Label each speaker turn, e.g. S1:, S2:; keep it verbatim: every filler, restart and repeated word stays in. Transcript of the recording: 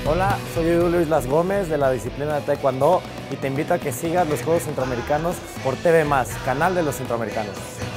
S1: Hola, soy Edu Islas Gómez de la disciplina de Taekwondo y te invito a que sigas los Juegos Centroamericanos por T V más, canal de los centroamericanos.